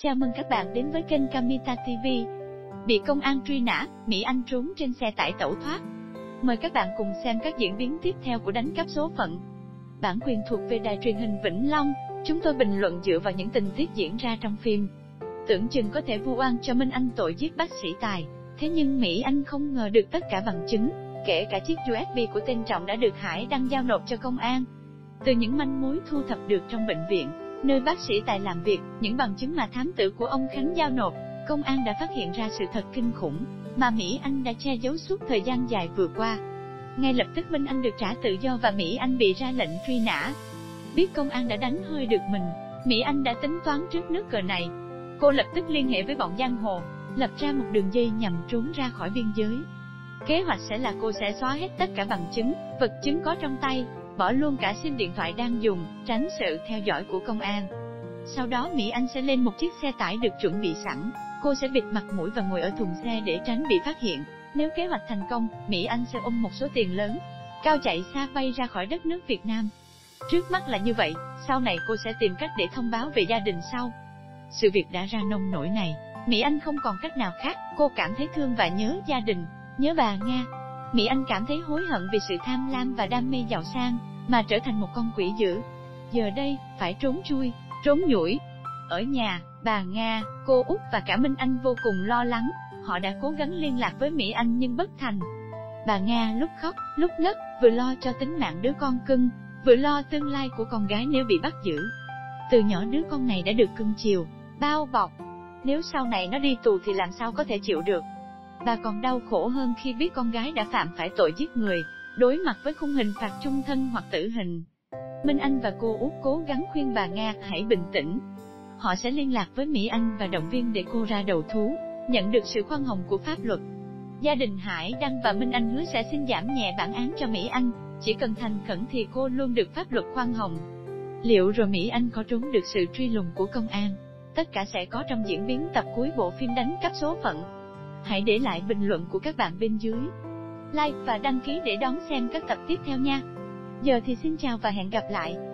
Chào mừng các bạn đến với kênh Kamita TV. Bị công an truy nã, Mỹ Anh trốn trên xe tải tẩu thoát. Mời các bạn cùng xem các diễn biến tiếp theo của đánh cắp số phận. Bản quyền thuộc về đài truyền hình Vĩnh Long, chúng tôi bình luận dựa vào những tình tiết diễn ra trong phim. Tưởng chừng có thể vu oan cho Minh Anh tội giết bác sĩ Tài, thế nhưng Mỹ Anh không ngờ được tất cả bằng chứng, kể cả chiếc USB của tên Trọng đã được Hải đăng giao nộp cho công an. Từ những manh mối thu thập được trong bệnh viện, nơi bác sĩ Tài làm việc, những bằng chứng mà thám tử của ông Khánh giao nộp, công an đã phát hiện ra sự thật kinh khủng mà Mỹ Anh đã che giấu suốt thời gian dài vừa qua. Ngay lập tức Minh Anh được trả tự do và Mỹ Anh bị ra lệnh truy nã. Biết công an đã đánh hơi được mình, Mỹ Anh đã tính toán trước nước cờ này. Cô lập tức liên hệ với bọn giang hồ, lập ra một đường dây nhằm trốn ra khỏi biên giới. Kế hoạch sẽ là cô sẽ xóa hết tất cả bằng chứng, vật chứng có trong tay, bỏ luôn cả sim điện thoại đang dùng, tránh sự theo dõi của công an. Sau đó Mỹ Anh sẽ lên một chiếc xe tải được chuẩn bị sẵn, cô sẽ bịt mặt mũi và ngồi ở thùng xe để tránh bị phát hiện. Nếu kế hoạch thành công, Mỹ Anh sẽ ôm một số tiền lớn, cao chạy xa bay ra khỏi đất nước Việt Nam. Trước mắt là như vậy, sau này cô sẽ tìm cách để thông báo về gia đình sau. Sự việc đã ra nông nỗi này, Mỹ Anh không còn cách nào khác, cô cảm thấy thương và nhớ gia đình, nhớ bà Nga. Mỹ Anh cảm thấy hối hận vì sự tham lam và đam mê giàu sang, mà trở thành một con quỷ dữ. Giờ đây, phải trốn chui, trốn nhủi. Ở nhà, bà Nga, cô Út và cả Minh Anh vô cùng lo lắng, họ đã cố gắng liên lạc với Mỹ Anh nhưng bất thành. Bà Nga lúc khóc, lúc nấc, vừa lo cho tính mạng đứa con cưng, vừa lo tương lai của con gái nếu bị bắt giữ. Từ nhỏ đứa con này đã được cưng chiều, bao bọc. Nếu sau này nó đi tù thì làm sao có thể chịu được. Bà còn đau khổ hơn khi biết con gái đã phạm phải tội giết người, đối mặt với khung hình phạt chung thân hoặc tử hình. Minh Anh và cô Út cố gắng khuyên bà Nga hãy bình tĩnh. Họ sẽ liên lạc với Mỹ Anh và động viên để cô ra đầu thú, nhận được sự khoan hồng của pháp luật. Gia đình Hải Đăng và Minh Anh hứa sẽ xin giảm nhẹ bản án cho Mỹ Anh, chỉ cần thành khẩn thì cô luôn được pháp luật khoan hồng. Liệu rồi Mỹ Anh có trốn được sự truy lùng của công an? Tất cả sẽ có trong diễn biến tập cuối bộ phim đánh cắp số phận. Hãy để lại bình luận của các bạn bên dưới, like và đăng ký để đón xem các tập tiếp theo nha. Giờ thì xin chào và hẹn gặp lại.